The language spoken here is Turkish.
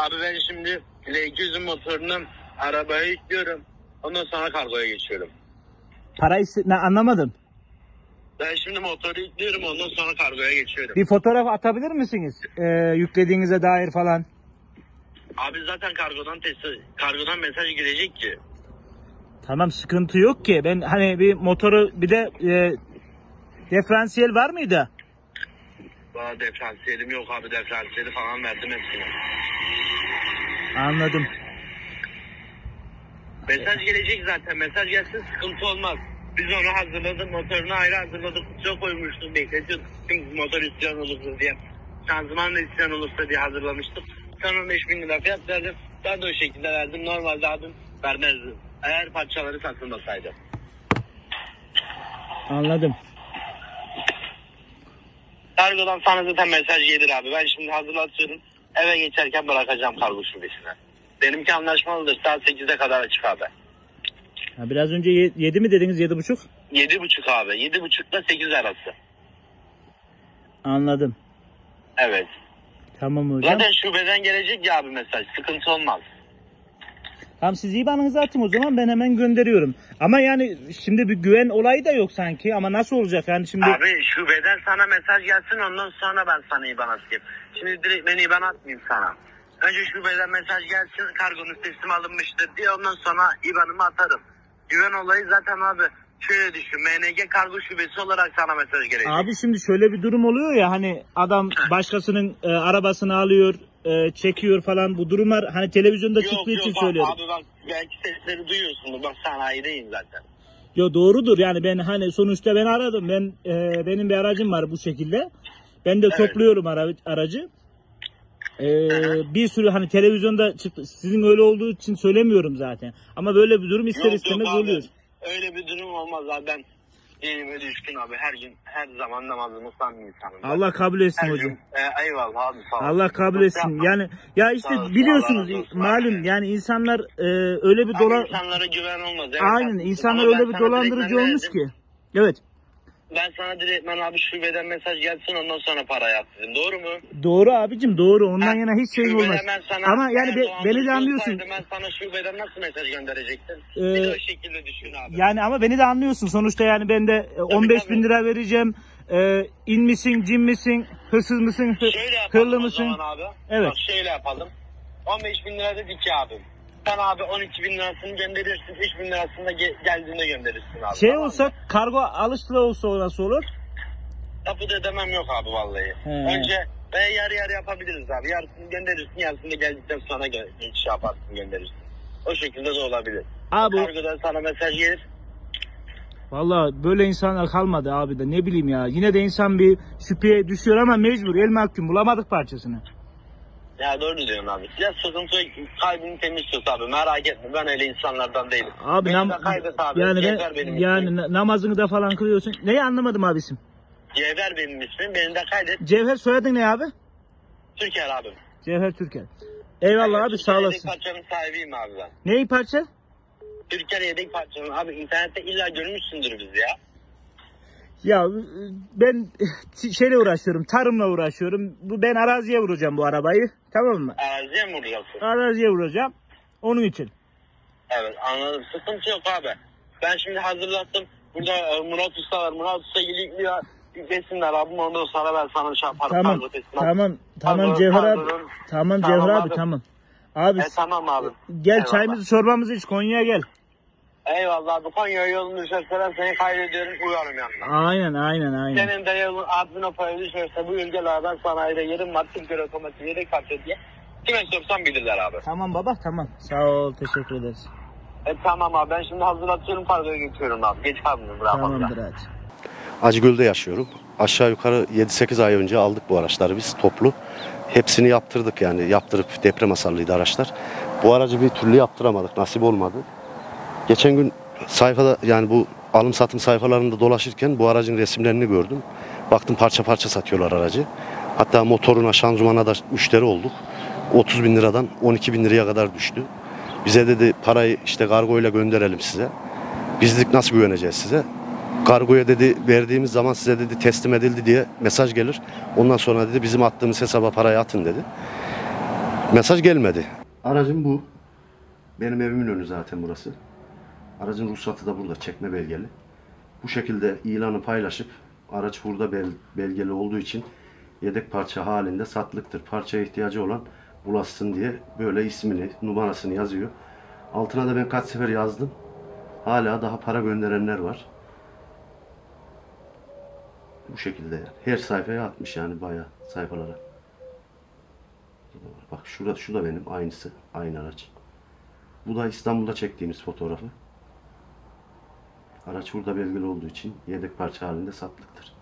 Abi ben şimdi L200'ün motorunu arabaya yüklüyorum. Ondan sonra kargoya geçiyorum. Parayı anlamadım. Ben şimdi motoru yüklüyorum, ondan sonra kargoya geçiyorum. Bir fotoğraf atabilir misiniz? Yüklediğinize dair falan. Abi zaten kargodan mesaj gelecek ki. Tamam, sıkıntı yok ki. Ben hani bir motoru, bir de diferansiyel var mıydı? Daha diferansiyelim yok abi, diferansiyeli falan verdim hepsine. Anladım. Mesaj gelecek zaten, mesaj gelsin sıkıntı olmaz. Biz onu hazırladık, motorunu ayrı hazırladık, kutuya koymuştuk, bekletiyorduk. Şimdi motor isyan olursa diye, şanzıman da isyan olursa diye hazırlamıştık. Sen 15.000 lira fiyat verdim, ben de o şekilde verdim. Normalde abim vermezdim eğer parçaları satılmasaydı. Anladım. Kargodan sana zaten mesaj gelir abi. Ben şimdi hazırlatıyorum, eve geçerken bırakacağım kargo şubesine. Benimki anlaşmalıdır, saat 8'e kadar açık abi. Ha, biraz önce 7 mi dediniz, 7.30? 7.30 abi, 7.30 ile 8 arası. Anladım. Evet. Tamam hocam. Zaten şubeden gelecek ya abi mesaj, sıkıntı olmaz. Tamam, siz IBAN'ınızı atın o zaman, ben hemen gönderiyorum. Ama yani şimdi bir güven olayı da yok sanki, ama nasıl olacak yani şimdi? Abi şubeden sana mesaj gelsin, ondan sonra ben sana IBAN atayım. Şimdi direkt ben IBAN atmayayım sana. Önce şubeden mesaj gelsin, kargonun teslim alınmıştır diye, ondan sonra IBAN'ımı atarım. Güven olayı zaten abi şöyle düşün, MNG kargo şubesi olarak sana mesaj gelecek. Abi şimdi şöyle bir durum oluyor ya, hani adam başkasının arabasını alıyor, çekiyor falan, bu durumlar hani televizyonda çıktığı için söylüyorum. Abi bak, belki sesleri duyuyorsundur, bak sanayideyim zaten. Yo, doğrudur yani, ben hani sonuçta ben aradım, benim bir aracım var bu şekilde. Ben de topluyorum aracı. Bir sürü hani televizyonda çıktı. Sizin öyle olduğu için söylemiyorum zaten. Ama böyle bir durum ister istemez oluyor. Öyle bir durum olmaz abi. Ben dinime düşkün abi. Her gün, her zaman namazımı kılan bir insanım. Allah kabul etsin her hocam. Gün, eyvallah abi, sağ ol. Allah kabul etsin. Yani ya işte biliyorsunuz malum yani insanlar öyle bir İnsanlara güven olmaz. Evet, aynen, insanlar öyle bir dolandırıcı olmuş ki. Evet. Ben sana direktmen abi şubeden mesaj gelsin, ondan sonra parayı at dedim. Doğru mu? Doğru abicim, doğru. Ondan yana hiç şeyim olmaz. Ama yani beni de anlıyorsun. Ben sana şubeden nasıl mesaj gönderecektim? Bir de o şekilde düşün abi. Yani ama beni de anlıyorsun. Sonuçta yani ben de 15.000 lira vereceğim. İn misin, cin misin, hırsız mısın, hırlı mısın? Abi. Evet. Bak şöyle yapalım. 15.000 lira dedik ki abim. Sen abi 12.000 lirasını gönderirsin, 3.000 lirasını da geldiğinde gönderirsin abi. Şey olsa, kargo alıştıra olsa o nasıl olur? Tapu ödemem yok abi vallahi. Önce yarı yarı yapabiliriz abi. Yarısını gönderirsin, yarısını da geldikten sonra şey yaparsın, gönderirsin. O şekilde de olabilir. Abi, kargodan sana mesaj gelir. Vallahi böyle insanlar kalmadı abi de, ne bileyim ya. Yine de insan bir şüpheye düşüyor ama mecbur, el mahkum, bulamadık parçasını. Ya doğru diyorsun abi. Ya sıkıntı, kalbini temiz tut abi, merak etme, ben öyle insanlardan değilim. Abi yani namazını da falan kılıyorsun. Neyi anlamadım abi isim? Cevher benim ismim, beni de kaydet. Cevher, soyadın ne abi? Türker abi. Cevher Türker. Eyvallah abi, sağ olasın. Yedek parçanın sahibiyim abi ben. Neyi parça? Türker yedek parçanın abi, internette illa görmüşsündür bizi ya. Ya ben şeyle uğraşıyorum, tarımla uğraşıyorum. Ben araziye vuracağım bu arabayı, tamam mı? Araziye mi vuracaksın? Araziye vuracağım, onun için. Evet, anladım, sıkıntı yok abi. Ben şimdi hazırlattım. Burada Murat Usta var, Murat Usta ilgili desinler abim, ondan sonra ben sana şey yaparım. Tamam Cevher abi. Tamam Cevher abi, tamam. Abi tamam abi. Gel eyvallah. Çayımızı çorbamızı iç, Konya'ya gel. Eyvallah abi, Konya yolunu düşerse seni kaydediyorum, uyarım yanına. Aynen. Senin de yolun adına payı düşerse bu ülkelerden sanayide yerim var, Türkiye otomatik yedek parça diye. Kime sorsan bilirler abi. Tamam baba, tamam. Sağ ol, teşekkür ederiz. Tamam abi, ben şimdi hazırlatıyorum, kargoya geçiyorum abi. Geç kalmıyorum, bırakmam. Tamamdır hadi. Acıgöl'de yaşıyorum. Aşağı yukarı 7-8 ay önce aldık bu araçları biz toplu. Hepsini yaptırdık yani. Yaptırıp deprem hasarlıydı araçlar. Bu aracı bir türlü yaptıramadık. Nasip olmadı. Geçen gün sayfada, yani bu alım satım sayfalarında dolaşırken bu aracın resimlerini gördüm. Baktım parça parça satıyorlar aracı. Hatta motoruna, şanzımana da müşteri olduk. 30.000 liradan 12.000 liraya kadar düştü. Bize dedi parayı işte kargoyla gönderelim size. Biz dedik nasıl güveneceğiz size? Kargoya dedi verdiğimiz zaman size dedi teslim edildi diye mesaj gelir. Ondan sonra dedi bizim attığımız hesaba parayı atın dedi. Mesaj gelmedi. Aracım bu. Benim evimin önü zaten burası. Aracın ruhsatı da burada, çekme belgeli. Bu şekilde ilanı paylaşıp araç burada belgeli olduğu için yedek parça halinde satılıktır. Parçaya ihtiyacı olan ulaşsın diye böyle ismini, numarasını yazıyor. Altına da ben kaç sefer yazdım. Hala daha para gönderenler var. Bu şekilde yani. Her sayfaya atmış yani bayağı sayfalara. Bak şurada, şu da benim aynısı. Aynı araç. Bu da İstanbul'da çektiğimiz fotoğrafı. Araç burada belgeli olduğu için yedek parça halinde satılıktır.